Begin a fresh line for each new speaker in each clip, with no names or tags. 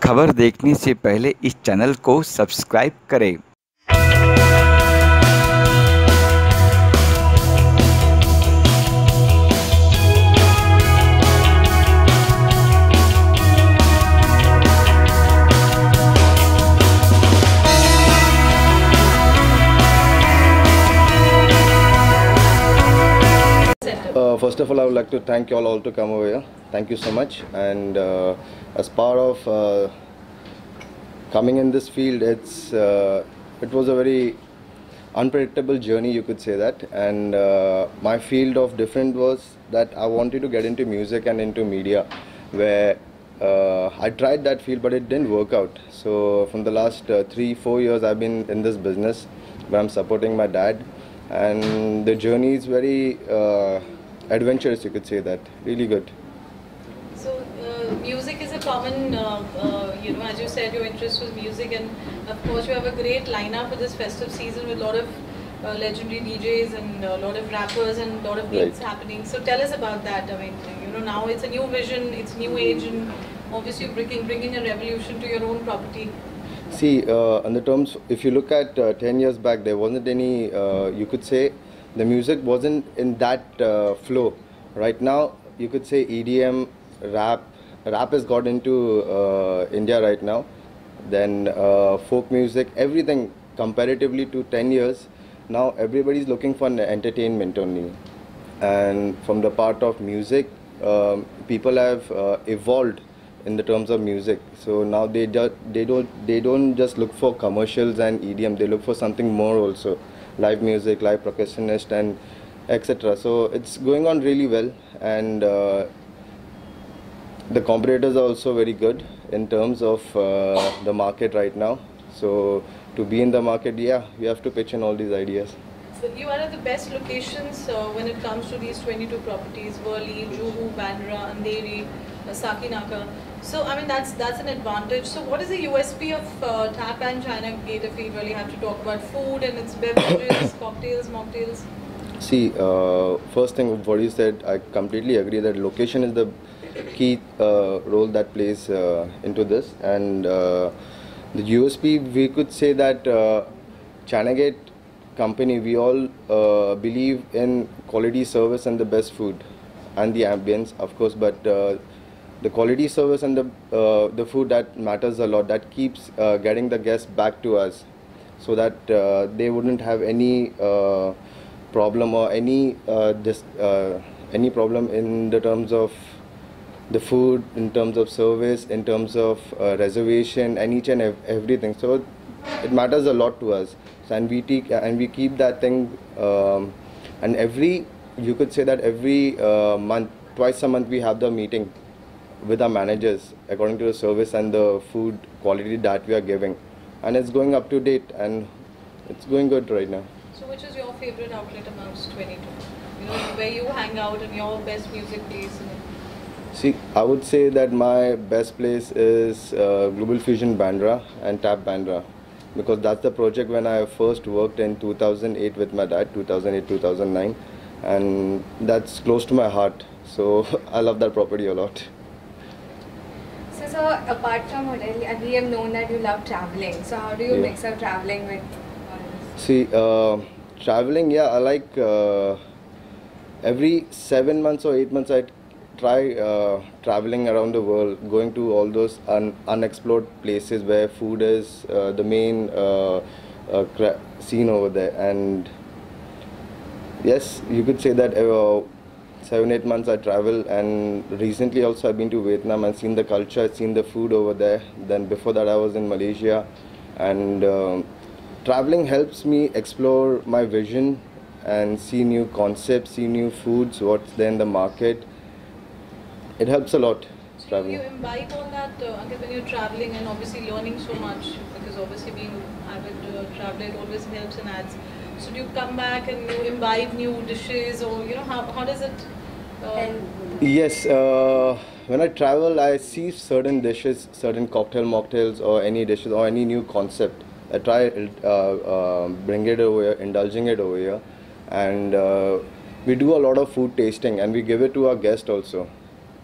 खबर देखने से पहले इस चैनल को सब्सक्राइब करें।
First of all, I would like to thank you all to come over here. Thank you so much. And as part of coming in this field, it was a very unpredictable journey, you could say that. And my field of different was that I wanted to get into music and into media, where I tried that field, but it didn't work out. So from the last 3-4 years, I've been in this business where I'm supporting my dad, and the journey is very adventurous, you could say that. Really good.
So music is a common, as you said, your interest was music, and of course you have a great lineup for this festive season with a lot of legendary DJs and a lot of rappers and a lot of beats happening. So tell us about that. I mean, now it's a new vision, it's new age, and obviously bringing a revolution to your own property.
See, on the terms, if you look at 10 years back, there wasn't any, you could say, the music wasn't in that flow. Right now, you could say EDM, rap has got into India right now. Then folk music, everything comparatively to 10 years. Now everybody's looking for entertainment only. And from the part of music, people have evolved in the terms of music. So now they don't just look for commercials and EDM. They look for something more also. Live music, live percussionist, and etc. So it's going on really well, and the competitors are also very good in terms of the market right now. So to be in the market, yeah, we have to pitch in all these ideas.
So you are at the best locations when it comes to these 22 properties: Worli, Juhu, Bandra, Andheri, Sakinaka. So I mean that's an advantage. So what is the USP of Tap and China Gate if we really have to talk about food and its beverages, cocktails, mocktails?
See, first thing what you said, I completely agree that location is the key role that plays into this. And the USP, we could say that China Gate company, we all believe in quality service and the best food and the ambience, of course, but the quality service and the food, that matters a lot. That keeps getting the guests back to us, so that they wouldn't have any problem or any problem in the terms of the food, in terms of service, in terms of reservation, and each and everything. So it matters a lot to us. So, and we keep that thing, and you could say that every month, twice a month, we have the meeting with our managers according to the service and the food quality that we are giving, and it's going up to date and it's going good right now.
So which is your favorite outlet amongst 22? Where you hang out and your best music place?
See, I would say that my best place is Global Fusion Bandra and Tap Bandra, because that's the project when I first worked in 2008 with my dad, 2008-2009, and that's close to my heart. So I love that property a lot.
So apart from hotel, we have known that you love traveling. So how do you mix up traveling with all this?
See, traveling, yeah, I like every 7 months or 8 months I try traveling around the world, going to all those unexplored places where food is the main scene over there. And yes, you could say that 7-8 months I travel, and recently also I've been to Vietnam and seen the culture, seen the food over there. Then before that I was in Malaysia, and traveling helps me explore my vision and see new concepts, see new foods, what's there in the market. It helps a lot.
So
Traveling.
you imbibe all that Ankit, when you're traveling and obviously learning so much, because obviously being avid traveler, it always helps and adds. So do you come back and you imbibe new dishes, or how does it?
Yes, when I travel, I see certain dishes, certain cocktail, mocktails, or any dishes, or any new concept. I try bring it over here, indulging it over here, and we do a lot of food tasting, and we give it to our guests also.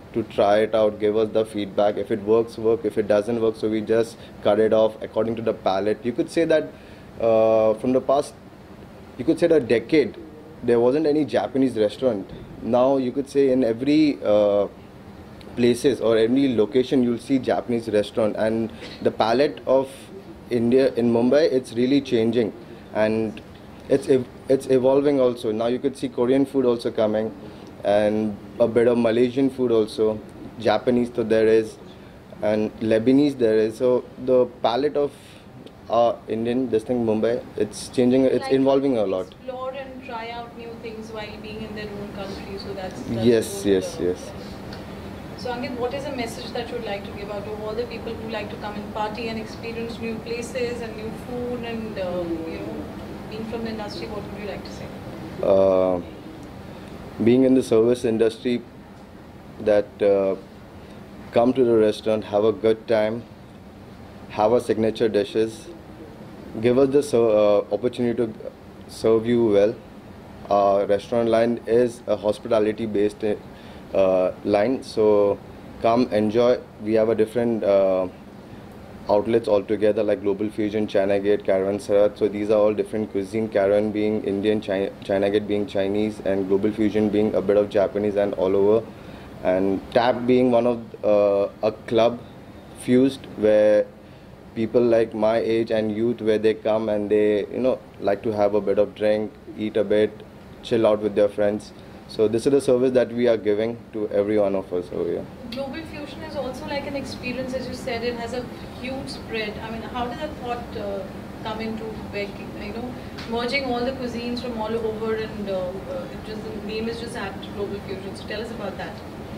to try it out, give us the feedback. If it works, work. If it doesn't work, so we just cut it off according to the palate. You could say that from the past, you could say the decade, there wasn't any Japanese restaurant. Now you could say in every places or any location you'll see Japanese restaurant, and the palette of India in Mumbai, it's really changing, and it's evolving also. Now you could see Korean food also coming, and a bit of Malaysian food also, Japanese so there is, and Lebanese there is. So the palette of Indian, this thing Mumbai, it's changing, it's
Like
evolving a lot.
Explore and try out new things while being in their own country. So that's
Yes,
good,
yes, yes.
So Ankit, what is a message that you would like to give out to all the people who like to come and party and experience new places and new food and being from the industry? What would you like to say?
Being in the service industry, that come to the restaurant, have a good time, have our signature dishes, give us the opportunity to serve you well. Our restaurant line is a hospitality based line, so come enjoy. We have a different outlets altogether, like Global Fusion, China Gate, Caravanserai. So these are all different cuisine, Caravan being Indian, China Gate being Chinese, and Global Fusion being a bit of Japanese and all over, and Tap being one of a club fused where people like my age and youth, where they come and they like to have a bit of drink, eat a bit, chill out with their friends. So this is the service that we are giving to every one of us over here.
Global Fusion is also like an experience, as you said. It has a huge spread. I mean, how did that thought come into merging all the cuisines from all over, and the name is just apt Global Fusion. So tell us about that.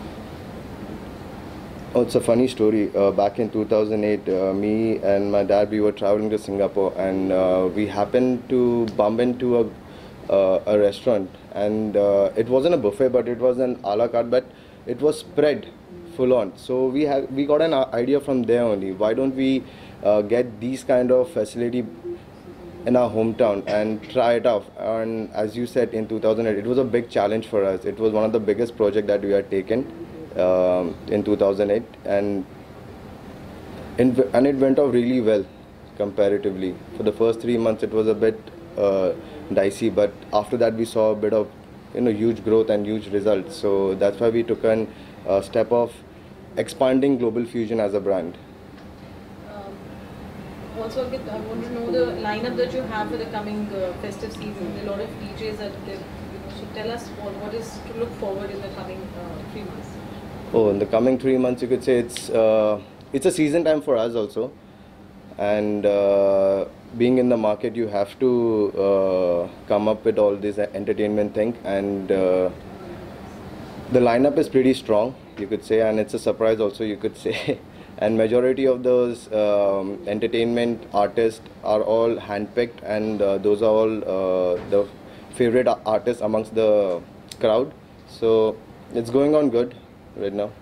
Oh, it's a funny story. Back in 2008, me and my dad, we were traveling to Singapore, and we happened to bump into a restaurant, and it wasn't a buffet, but it was an a la carte, but it was spread full on. So we got an idea from there only. Why don't we get these kind of facility in our hometown and try it out? And as you said, in 2008, it was a big challenge for us. It was one of the biggest projects that we had taken in 2008, and it went off really well comparatively. For the first 3 months, it was a bit dicey, but after that we saw a bit of huge growth and huge results. So that's why we took a step of expanding Global Fusion as a brand.
Also, I want to know the lineup that you have for the coming festive season. A lot of DJs that so tell us what is to look forward in the coming 3 months.
Oh, in the coming 3 months, you could say it's a season time for us also, and being in the market, you have to come up with all this entertainment thing, and the lineup is pretty strong, you could say, and it's a surprise also, you could say. And majority of those entertainment artists are all handpicked, and those are all the favorite artists amongst the crowd. So it's going on good right now.